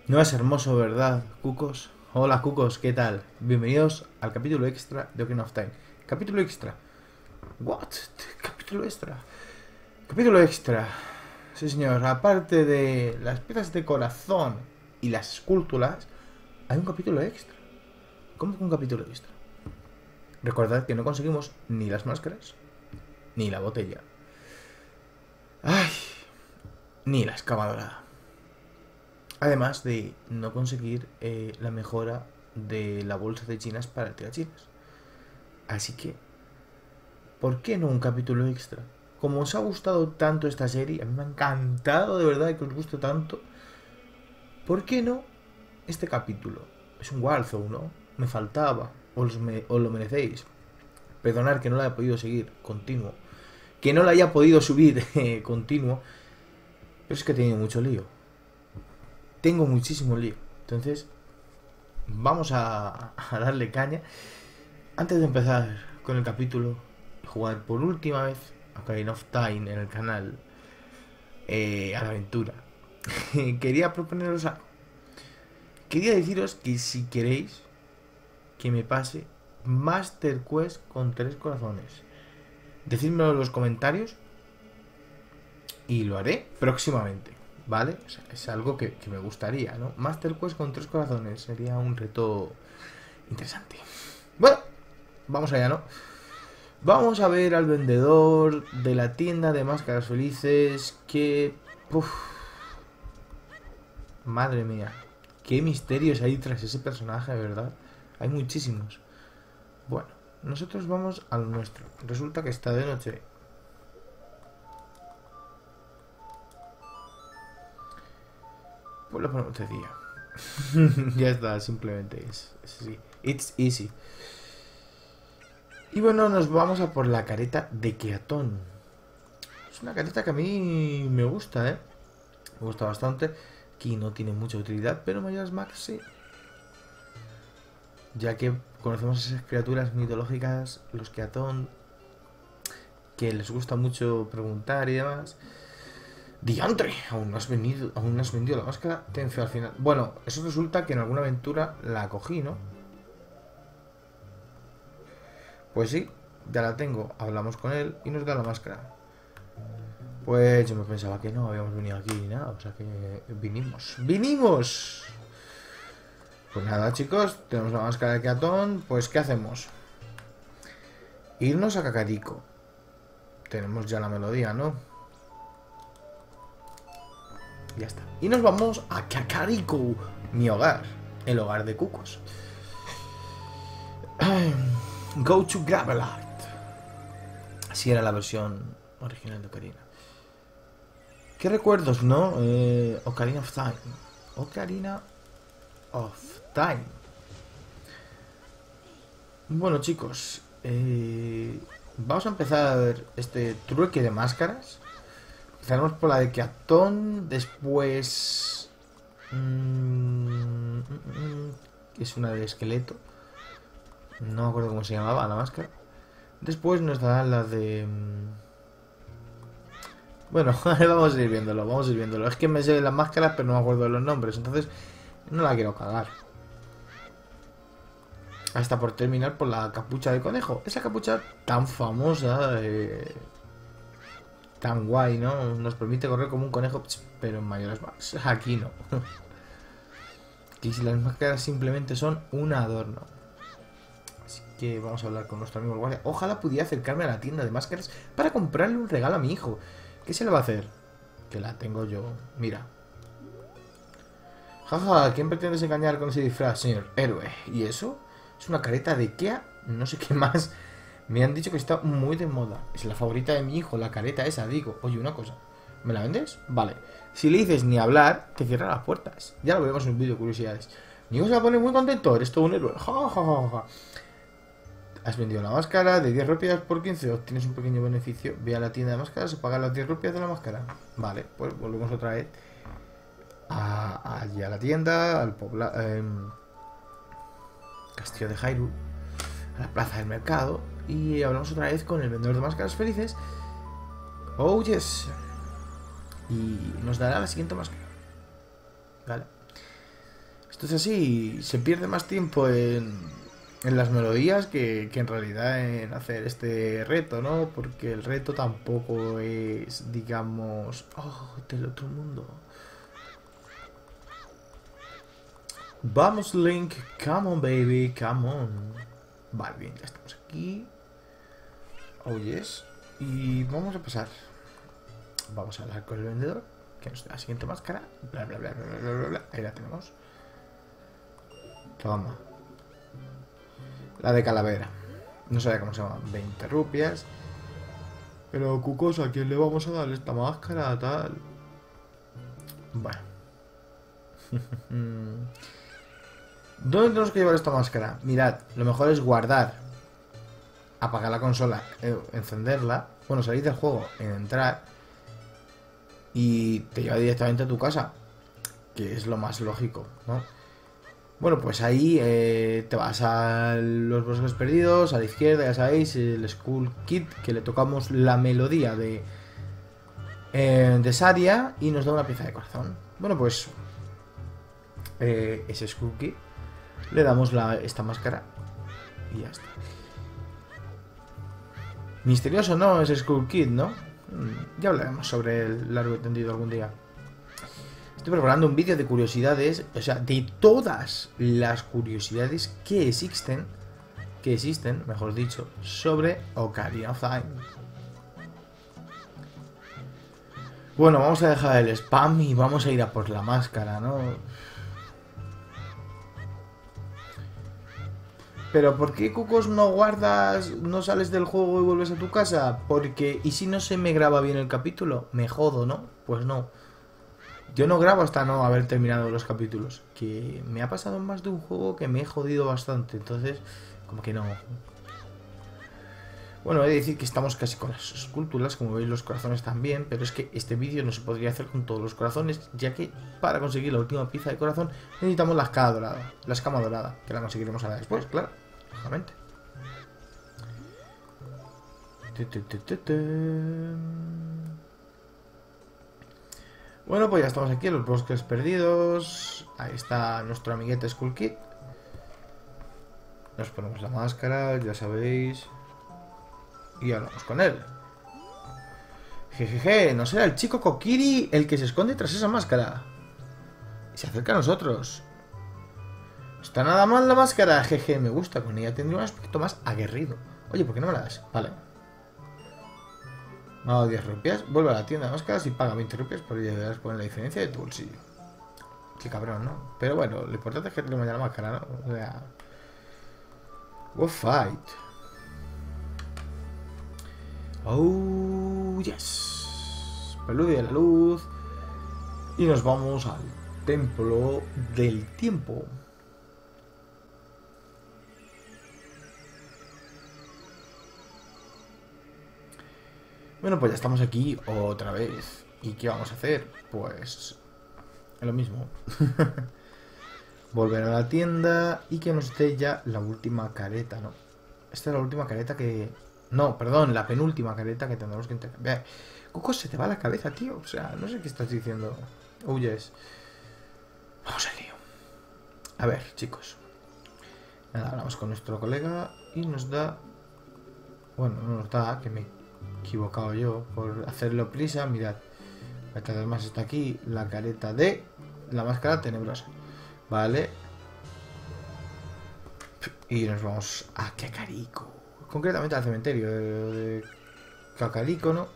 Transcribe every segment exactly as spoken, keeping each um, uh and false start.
No es hermoso, ¿verdad, cucos? Hola, cucos, ¿qué tal? Bienvenidos al capítulo extra de Ocarina of Time. Capítulo extra. What? Capítulo extra. Capítulo extra. Sí, señor. Aparte de las piezas de corazón y las esculturas, hay un capítulo extra. ¿Cómo que un capítulo extra? Recordad que no conseguimos ni las máscaras, ni la botella. Ay, ni la excavadora. Además de no conseguir eh, la mejora de la bolsa de chinas para el tirachinas. Así que, ¿por qué no un capítulo extra? Como os ha gustado tanto esta serie, a mí me ha encantado de verdad que os guste tanto, ¿por qué no este capítulo? Es un Warzone, ¿no? Me faltaba, os, me, os lo merecéis. Perdonad que no la haya podido seguir continuo, que no la haya podido subir eh, continuo, pero es que he tenido mucho lío. Tengo muchísimo lío. Entonces, vamos a, a darle caña. Antes de empezar con el capítulo, jugar por última vez a Ocarina of Time en el canal eh, a la aventura. Quería proponeros algo. Quería deciros que si queréis que me pase Master Quest con tres corazones, decídmelo en los comentarios y lo haré próximamente, ¿vale? O sea, es algo que, que me gustaría, ¿no? Master Quest con tres corazones sería un reto interesante. Bueno, vamos allá, ¿no? Vamos a ver al vendedor de la tienda de máscaras felices que... Uf, madre mía, qué misterios hay tras ese personaje, ¿verdad? Hay muchísimos. Bueno, nosotros vamos al nuestro. Resulta que está de noche. Pues lo ponemos de día. Ya está, simplemente es, es así. It's easy. Y bueno, nos vamos a por la careta de Keaton. Es una careta que a mí me gusta, ¿eh? Me gusta bastante. Aquí no tiene mucha utilidad, pero Majora's Mask sí. Ya que conocemos esas criaturas mitológicas, los Keaton, que les gusta mucho preguntar y demás. ¡Diantre! Aún no has venido, aún no has vendido la máscara. Ten fe al final. Bueno, eso resulta que en alguna aventura la cogí, ¿no? Pues sí, ya la tengo. Hablamos con él y nos da la máscara. Pues yo me pensaba que no habíamos venido aquí ni nada. O sea que vinimos. ¡Vinimos! Pues nada, chicos, tenemos la máscara de Keaton. Pues ¿qué hacemos? Irnos a Kakariko. Tenemos ya la melodía, ¿no? Ya está. Y nos vamos a Kakariko, mi hogar. El hogar de cucos. Go to Gravelard. Así era la versión original de Ocarina. ¿Qué recuerdos, no? Eh, Ocarina of Time. Ocarina of Time. Bueno, chicos. Eh, vamos a empezar este trueque de máscaras. Empezaremos por la de Keaton. Después... Mmm, mm, mm, es una de esqueleto. No me acuerdo cómo se llamaba la máscara. Después nos darán la de... Bueno, vamos a ir viéndolo, vamos a ir viéndolo. Es que me sé las máscaras, pero no me acuerdo de los nombres. Entonces, no la quiero cagar. Hasta por terminar por la capucha de conejo. Esa capucha tan famosa, eh, tan guay, ¿no? Nos permite correr como un conejo, pero en mayores más. Aquí no. Aquí si las máscaras simplemente son un adorno. Así que vamos a hablar con nuestro amigo el guardia. Ojalá pudiera acercarme a la tienda de máscaras para comprarle un regalo a mi hijo. ¿Qué se le va a hacer? Que la tengo yo. Mira. Jaja, ¿a quién pretendes engañar con ese disfraz, señor héroe? ¿Y eso? Es una careta de Ikea. No sé qué más. Me han dicho que está muy de moda. Es la favorita de mi hijo, la careta esa, digo. Oye, una cosa. ¿Me la vendes? Vale. Si le dices ni hablar, te cierra las puertas. Ya lo veremos en un vídeo de curiosidades. Mi hijo se va a poner muy contento. Eres todo un héroe. Ja, ja, ja, ja. Has vendido la máscara de diez rupias por quince, obtienes un pequeño beneficio. Ve a la tienda de máscaras y paga las diez rupias de la máscara. Vale, pues volvemos otra vez a, allí a la tienda, al pobla, eh, castillo de Hyrule, a la plaza del mercado. Y hablamos otra vez con el vendedor de máscaras felices. Oh, yes. Y nos dará la siguiente máscara. Vale. Esto es así, se pierde más tiempo en, en las melodías que, que en realidad en hacer este reto, ¿no? Porque el reto tampoco es, digamos, oh, del otro mundo. Vamos, Link, come on, baby, come on. Vale, bien, ya estamos aquí. Oh, yes. Y vamos a pasar. Vamos a hablar con el vendedor, que nos da la siguiente máscara. Bla, bla, bla, bla, bla, bla, bla. Ahí la tenemos. Toma. La de calavera. No sabía cómo se llama. veinte rupias. Pero, Cucos, ¿a quién le vamos a dar esta máscara? Tal. Bueno. ¿Dónde tenemos que llevar esta máscara? Mirad, lo mejor es guardar. Apagar la consola. Eh, encenderla. Bueno, salir del juego. Entrar. Y te lleva directamente a tu casa. Que es lo más lógico, ¿no? Bueno, pues ahí eh, te vas a los bosques perdidos, a la izquierda, ya sabéis, el Skull Kid, que le tocamos la melodía de, eh, de Saria y nos da una pieza de corazón. Bueno, pues eh, ese Skull Kid le damos la, esta máscara y ya está. Misterioso, ¿no? Ese Skull Kid, ¿no? Ya hablaremos sobre el largo y tendido algún día. Estoy preparando un vídeo de curiosidades, o sea, de todas las curiosidades que existen, que existen, mejor dicho, sobre Ocarina of Time. Bueno, vamos a dejar el spam y vamos a ir a por la máscara, ¿no? Pero ¿por qué, Cucos, no guardas, no sales del juego y vuelves a tu casa? Porque, ¿y si no se me graba bien el capítulo? Me jodo, ¿no? Pues no. Yo no grabo hasta no haber terminado los capítulos. Que me ha pasado en más de un juego que me he jodido bastante. Entonces, como que no. Bueno, he de decir que estamos casi con las esculturas. Como veis, los corazones también. Pero es que este vídeo no se podría hacer con todos los corazones. Ya que para conseguir la última pieza de corazón necesitamos la escama dorada. La escama dorada. Que la conseguiremos ahora después, claro. Lógicamente. Bueno, pues ya estamos aquí en los bosques perdidos. Ahí está nuestro amiguete Skull Kid. Nos ponemos la máscara, ya sabéis. Y hablamos con él. Jejeje, ¿no será el chico Kokiri el que se esconde tras esa máscara? Y se acerca a nosotros. ¿Está nada mal la máscara? Jeje, me gusta. Con ella tendría un aspecto más aguerrido. Oye, ¿por qué no me la das? Vale. Me ha dado diez rupias. Vuelve a la tienda de máscaras y paga veinte rupias por ello. Deberás poner la diferencia de tu bolsillo. Qué cabrón, ¿no? Pero bueno, lo importante es que tenemos ya la máscara, ¿no? O sea... What fight. Oh, yes. Preludio de la luz. Y nos vamos al templo del tiempo. Bueno, pues ya estamos aquí otra vez. ¿Y qué vamos a hacer? Pues... lo mismo. Volver a la tienda y que nos dé ya la última careta, ¿no? Esta es la última careta que... No, perdón, la penúltima careta que tendremos que intercambiar. Cuco, se te va la cabeza, tío. O sea, no sé qué estás diciendo. Huyes. Vamos al lío. A ver, chicos. Nada, hablamos con nuestro colega y nos da... Bueno, no nos da, que me he equivocado yo por hacerlo prisa. Mirad. Además está aquí la careta de la máscara tenebrosa. Vale. Y nos vamos a Kakariko. Concretamente al cementerio de, de Kakariko, ¿no?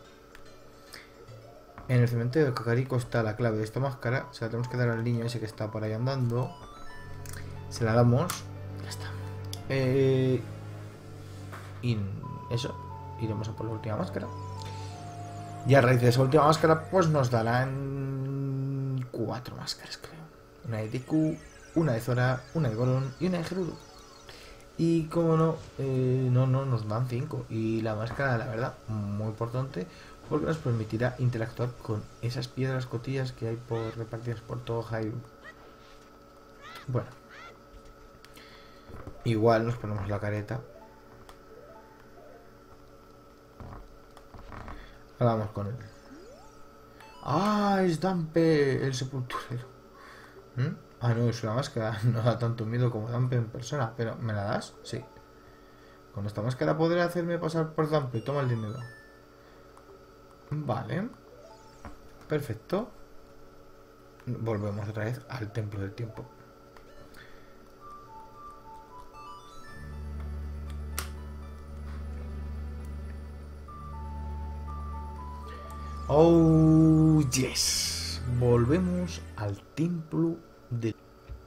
En el cementerio de Kakariko está la clave de esta máscara. Se la tenemos que dar al niño ese que está por ahí andando. Se la damos. Ya está. Eh, y eso. Iremos a por la última máscara. Y a raíz de esa última máscara, pues nos darán cuatro máscaras, creo. Una de Deku, una de Zora, una de Goron y una de Gerudo. Y como no, eh, no, no, nos dan cinco. Y la máscara, la verdad, muy importante, porque nos permitirá interactuar con esas piedras cotillas que hay por repartidas por todo Hyrule. Bueno. Igual nos ponemos la careta. Hablamos con él. Ah, es Dampe, el sepulturero. ¿Mm? Ah, no, es una máscara. No da tanto miedo como Zampe en persona. Pero, ¿me la das? Sí. Con esta máscara podré hacerme pasar por Zampe. Toma el dinero. Vale. Perfecto. Volvemos otra vez al templo del tiempo. Oh, yes. Volvemos al templo del...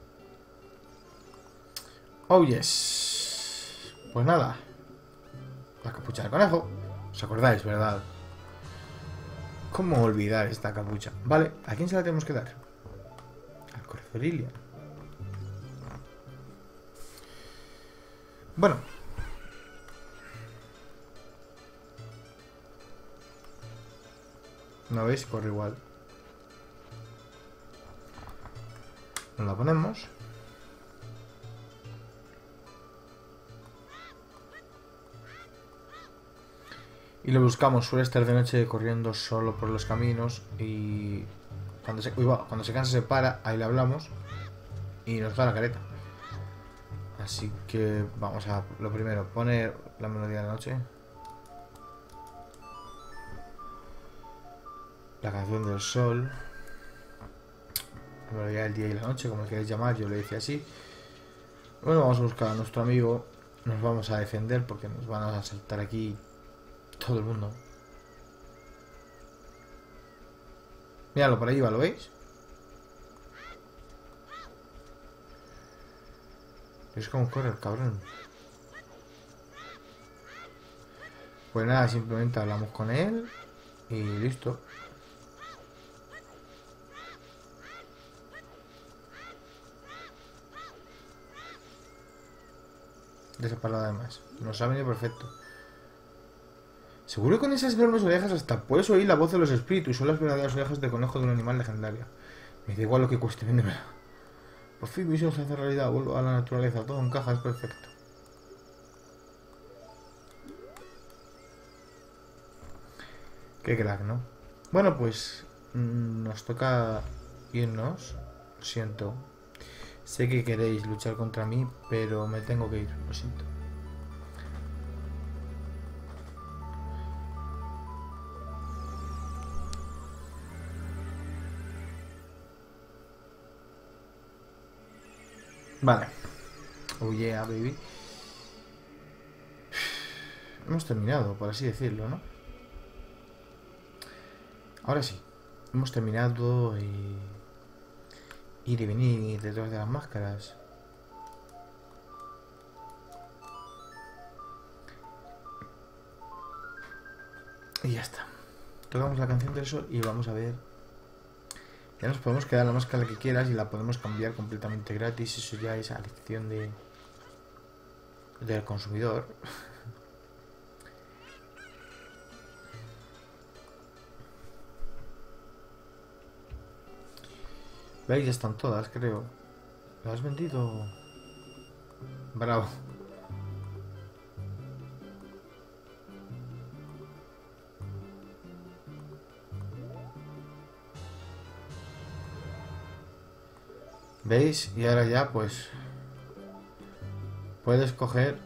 Oh, yes. Pues nada. La capucha de conejo. ¿Os acordáis, verdad? ¿Cómo olvidar esta capucha? Vale, ¿a quién se la tenemos que dar? Al Corferilia. Bueno. ¿No veis? Corre igual. Nos la ponemos. Y lo buscamos. Suele estar de noche corriendo solo por los caminos. Y cuando se, uy, va, cuando se cansa se para. Ahí le hablamos. Y nos da la careta. Así que vamos a, lo primero, poner la melodía de la noche. La canción del sol. La melodía del día y la noche, como queréis llamar, yo le decía así. Bueno, vamos a buscar a nuestro amigo. Nos vamos a defender porque nos van a asaltar aquí todo el mundo. Míralo, por ahí va, ¿lo veis? Es como corre el cabrón. Pues nada, simplemente hablamos con él y listo. De esa palabra además. Nos ha venido perfecto. Seguro que con esas enormes orejas hasta puedes oír la voz de los espíritus. Son las verdaderas orejas de conejo de un animal legendario. Me da igual lo que cueste, véndemela. Por fin mi sueño se hace realidad. Vuelvo a la naturaleza. Todo encaja, es perfecto. Qué crack, ¿no? Bueno, pues mmm, nos toca irnos. Lo siento. Sé que queréis luchar contra mí, pero me tengo que ir. Lo siento. Vale. Oh yeah, baby. Hemos terminado, por así decirlo, ¿no? Ahora sí. Hemos terminado y... ir y venir detrás de las máscaras. Y ya está. Tocamos la canción del sol y vamos a ver. Ya nos podemos quedar la máscara que quieras y la podemos cambiar completamente gratis. Eso ya es a elección de del consumidor. ¿Veis? Ya están todas, creo. ¿Lo has vendido? Bravo. ¿Veis? Y ahora ya pues puedes coger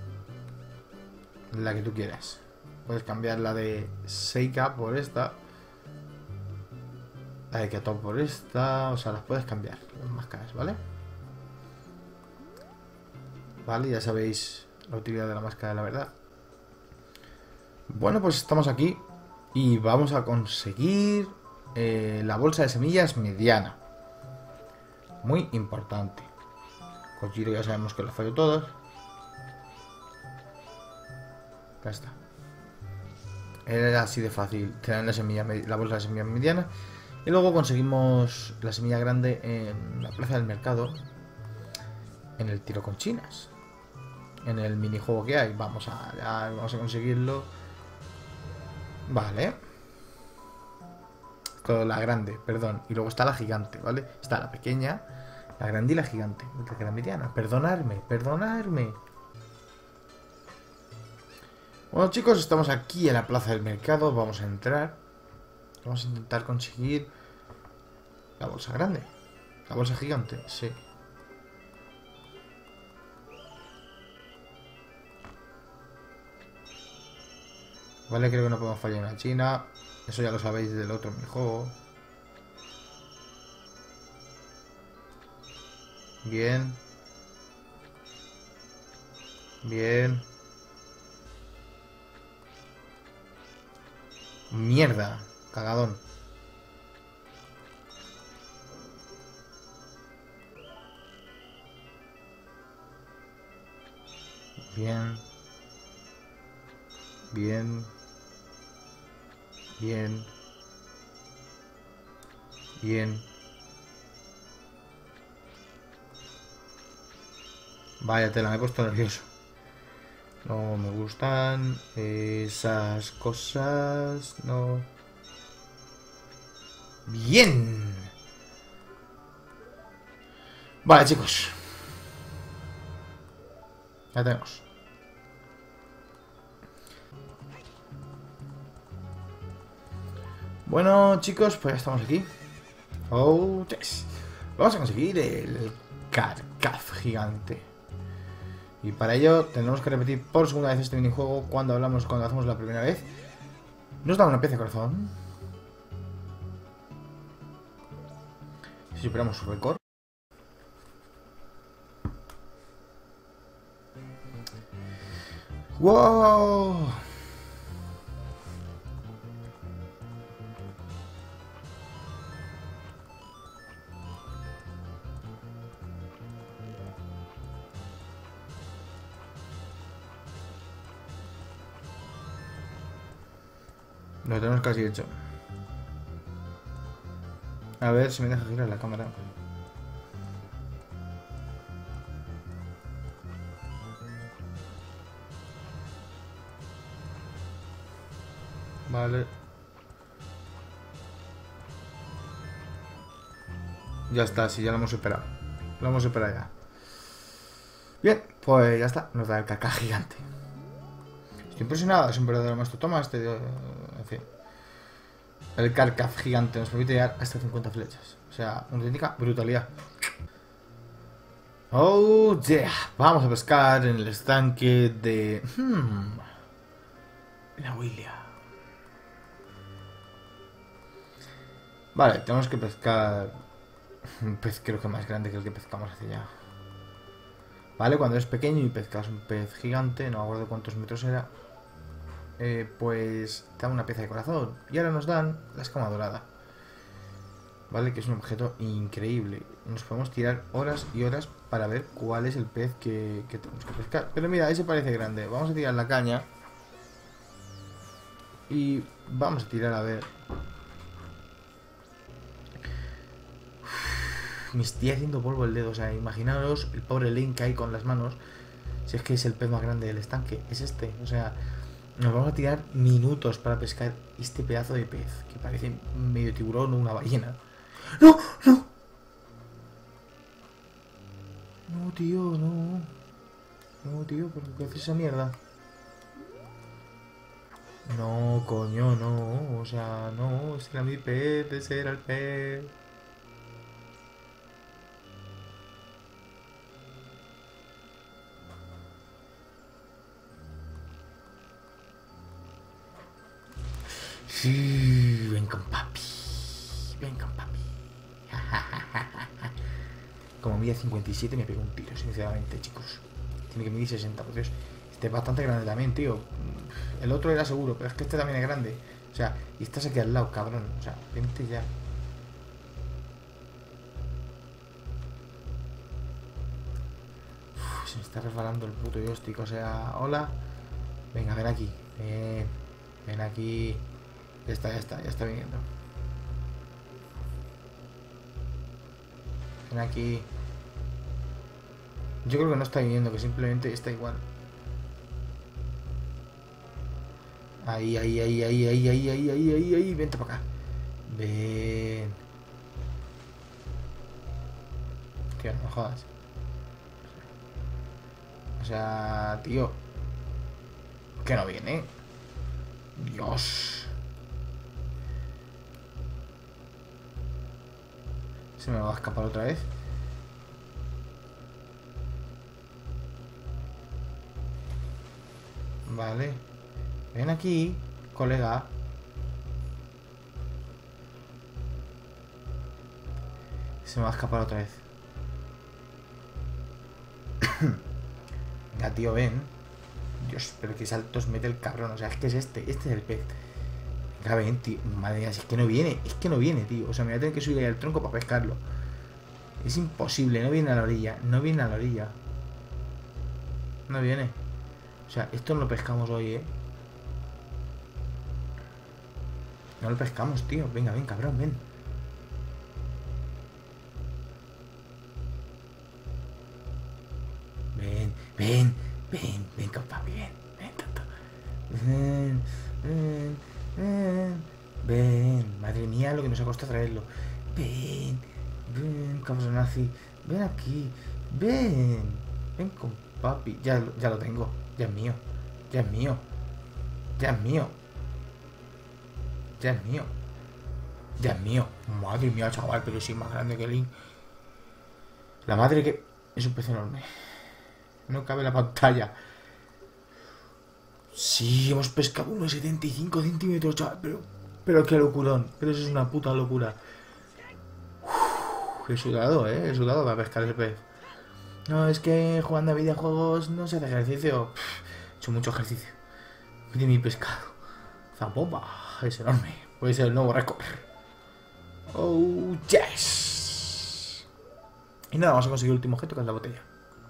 la que tú quieras. Puedes cambiar la de Seika por esta, la de Keto por esta. O sea, las puedes cambiar, las máscaras, ¿vale? Vale, ya sabéis la utilidad de la máscara de la verdad. Bueno, pues estamos aquí y vamos a conseguir eh, la bolsa de semillas mediana. Muy importante. Kojiro ya sabemos que lo falló todos. Ya está. Era así de fácil tener la semilla, la bolsa de semillas mediana. Y luego conseguimos la semilla grande en la plaza del mercado. En el tiro con chinas. En el minijuego que hay. Vamos a, ya vamos a conseguirlo. Vale. Con la grande, perdón. Y luego está la gigante, ¿vale? Está la pequeña, la grande y la gigante. La mediana. Perdonadme, perdonadme. Bueno, chicos, estamos aquí en la plaza del mercado. Vamos a entrar. Vamos a intentar conseguir la bolsa grande. ¿La bolsa gigante? Sí. Vale, creo que no podemos fallar en la China. Eso ya lo sabéis del otro minijuego. Bien. Bien. Mierda. Cagadón. Bien. Bien. Bien. Bien. Vaya tela, me he puesto nervioso. No me gustan esas cosas. No. Bien. Vale, chicos. Ya tenemos. Bueno, chicos, pues ya estamos aquí. Oh, yes. Vamos a conseguir el Carcaj gigante. Y para ello tenemos que repetir por segunda vez este minijuego cuando hablamos, cuando hacemos la primera vez. Nos da una pieza de corazón. Si superamos su récord. ¡Wow! Lo tenemos casi hecho. A ver si me deja girar la cámara. Vale. Ya está, sí, ya lo hemos superado. Lo hemos superado ya. Bien, pues ya está. Nos da el caca gigante. Estoy impresionado, es un verdadero maestro. Toma este... En fin. El Carcaj gigante nos permite llegar hasta cincuenta flechas. O sea, una auténtica brutalidad. Oh, yeah. Vamos a pescar en el estanque de... Hmm. La Willia. Vale, tenemos que pescar un pez creo que más grande que el que pescamos hace ya. Vale, cuando eres pequeño y pescas un pez gigante, no me acuerdo cuántos metros era, eh, pues te dan una pieza de corazón. Y ahora nos dan la escama dorada. Vale, que es un objeto increíble. Nos podemos tirar horas y horas para ver cuál es el pez que, que tenemos que pescar. Pero mira, ese parece grande. Vamos a tirar la caña. Y vamos a tirar a ver. Me estoy haciendo polvo el dedo. O sea, imaginaros el pobre Link ahí con las manos. Si es que es el pez más grande del estanque. Es este. O sea, nos vamos a tirar minutos para pescar este pedazo de pez. Que parece medio tiburón o una ballena. ¡No! ¡No! No, tío, no. No, tío, ¿por qué haces esa mierda? No, coño, no. O sea, no. Ese era mi pez. Ese era el pez. Sí, ven con papi. Ven con papi. Como mide cincuenta y siete me pego un tiro, sinceramente, chicos. Tiene que medir sesenta, por Dios. Este es bastante grande también, tío. El otro era seguro, pero es que este también es grande. O sea, y estás aquí al lado, cabrón. O sea, vente ya. Uf, se me está resbalando el puto joystick. O sea, hola. Venga, ven aquí. Ven, ven aquí. Ya está, ya está, ya está viniendo. Ven aquí. Yo creo que no está viniendo, que simplemente está igual. Ahí, ahí, ahí, ahí, ahí, ahí, ahí, ahí, ahí, ahí. Vente para acá. Ven. Tío, no me jodas. O sea, tío. Que no viene. Dios. Se me va a escapar otra vez. Vale. Ven aquí, colega. Se me va a escapar otra vez. Venga, tío, ven. Dios, pero qué saltos mete el cabrón. O sea, es que es este. Este es el pez. Venga, ven, tío. Madre mía, si es que no viene. Es que no viene, tío. O sea, me voy a tener que subir ahí al tronco para pescarlo. Es imposible. No viene a la orilla. No viene a la orilla. No viene. O sea, esto no lo pescamos hoy, ¿eh? No lo pescamos, tío. Venga, ven, cabrón, ven. Ven, ven, ven, ven, papi, ven. Ven, tonto. Ven, ven, ven. Ven. Madre mía, lo que nos ha costado traerlo. Ven, ven, cabrón nazi. Ven aquí. Ven. Ven con papi. Ya, ya lo tengo. Ya es mío. Ya es mío. Ya es mío. Ya es mío. Ya es mío. Madre mía, chaval, pero sí más grande que Link. La madre que... Es un pez enorme. No cabe la pantalla. Sí, hemos pescado unos setenta y cinco centímetros, chaval. Pero, pero qué locurón. Pero eso es una puta locura. Uf, he sudado, eh. He sudado para pescar ese pez. No, es que jugando a videojuegos no se hace ejercicio. Pff, he hecho mucho ejercicio. Mire mi pescado. Zampopa. Es enorme. Puede ser el nuevo récord. Oh, yes. Y nada, vamos a conseguir el último objeto, que es la botella.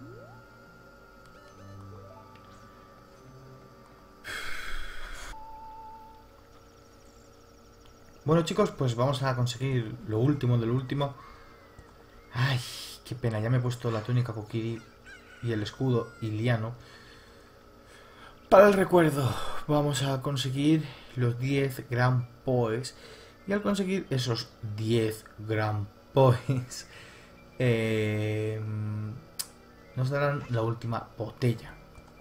Bueno, chicos, pues vamos a conseguir lo último de lo último. Ay, qué pena, ya me he puesto la túnica Kokiri y el escudo iliano. Para el recuerdo, vamos a conseguir los diez Grand Poes. Y al conseguir esos diez Grand Poes, eh, nos darán la última botella.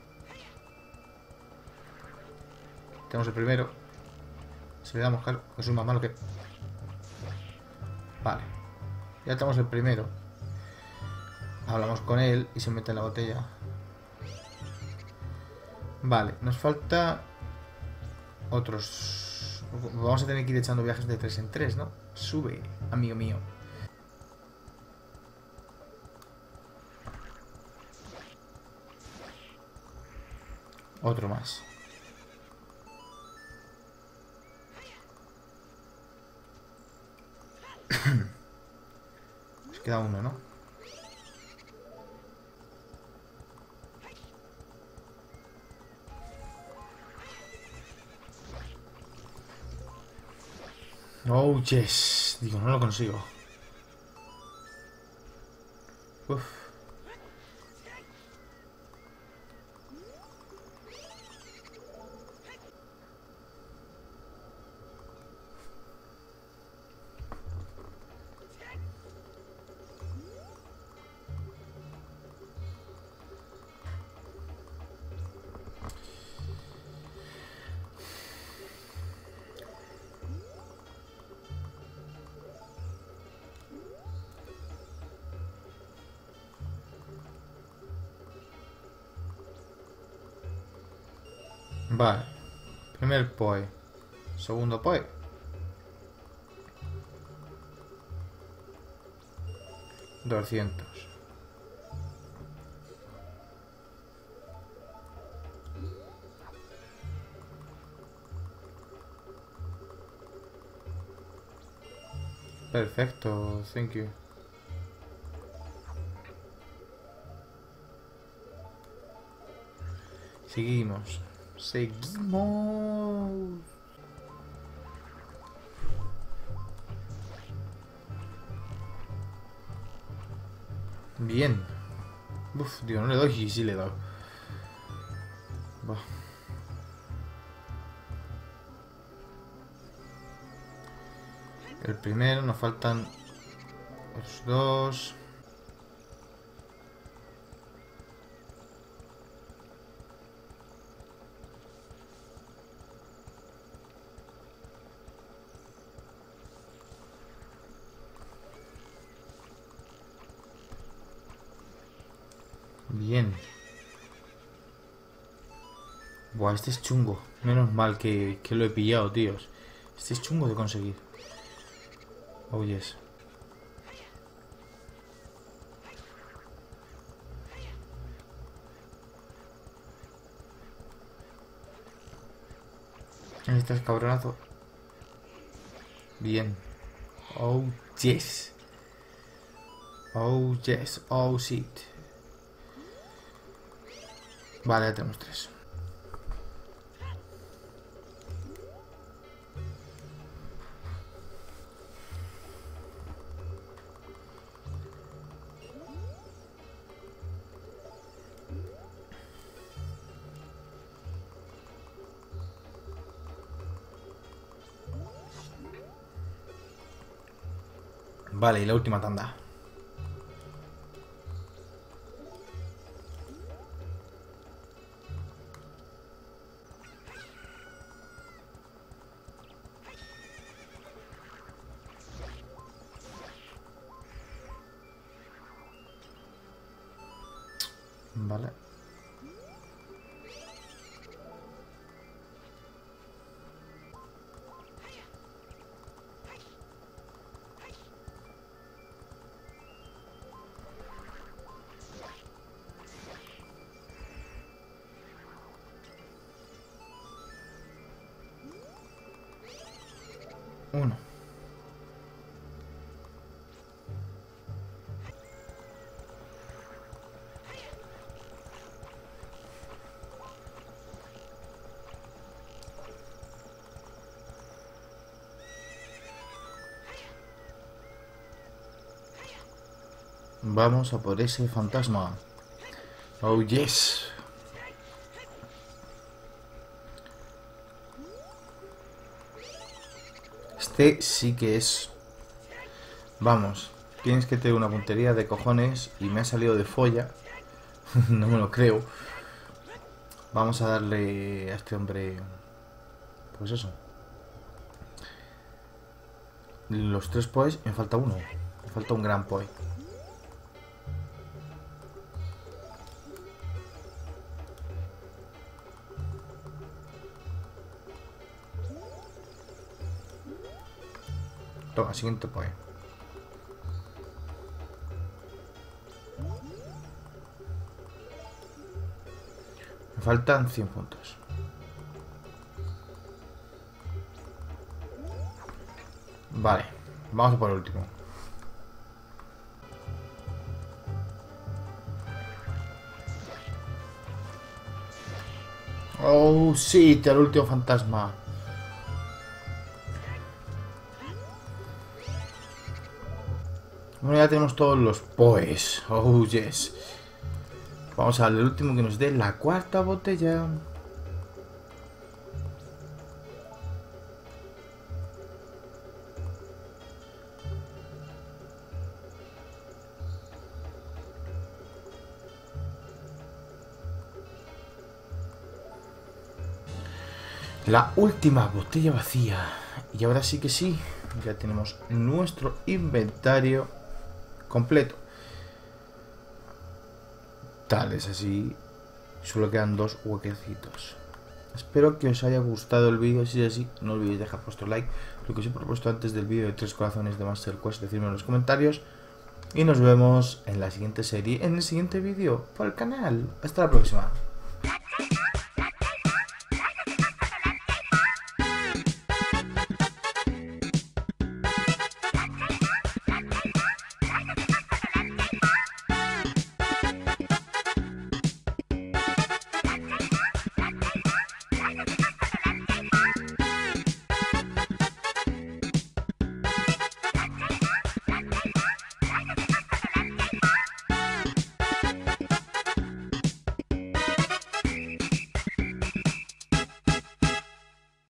Tenemos el primero. Se le damos, claro, que soy más malo que... Vale. Ya tenemos el primero. Hablamos con él y se mete en la botella. Vale, nos falta... Otros... Vamos a tener que ir echando viajes de tres en tres, ¿no? Sube, amigo mío. Otro más. Nos queda uno, ¿no? Oh, yes. Digo, no lo consigo. Uf. Vale. Primer Poe. Segundo Poe. doscientos. Perfecto, thank you. Seguimos. Seguimos. Bien. Uf, digo, no le doy y sí le doy. Va. El primero, nos faltan los dos. Bien. Buah, este es chungo. Menos mal que, que lo he pillado, tíos. Este es chungo de conseguir. Oh, yes. Ahí estás, cabronazo. Bien. Oh, yes. Oh, yes. Oh, shit. Vale, ya tenemos tres. Vale, y la última tanda. Vale. Uno. Vamos a por ese fantasma. Oh, yes. Este sí que es... Vamos, tienes que tener una puntería de cojones y me ha salido de folla. No me lo creo. Vamos a darle a este hombre... Pues eso. Los tres poes, me falta uno. Me falta un gran poe. Toma, siguiente poe. Me faltan cien puntos. Vale, vamos a por el último. Oh, sí, el último fantasma. Bueno, ya tenemos todos los poes. Oh, yes. Vamos al último que nos dé la cuarta botella. La última botella vacía. Y ahora sí que sí. Ya tenemos nuestro inventario completo. Tal es así. Solo quedan dos huequecitos. Espero que os haya gustado el vídeo. Si es así, no olvidéis dejar vuestro like. Lo que os he propuesto antes del vídeo de tres corazones de Master Quest, decirme en los comentarios. Y nos vemos en la siguiente serie, en el siguiente vídeo por el canal. Hasta la próxima.